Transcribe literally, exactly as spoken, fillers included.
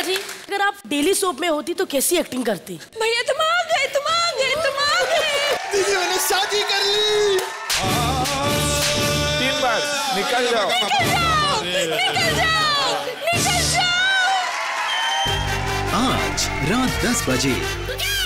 जी, अगर आप daily soap में होती तो कैसी एक्टिंग करती? भैया तुम आ गए, तुम आ गए, तुम आ गए। दीदी मैंने शादी कर ली। तीन बार निकल जाओ, निकल जाओ, निकल जाओ, निकल जाओ। आज रात दस बजे।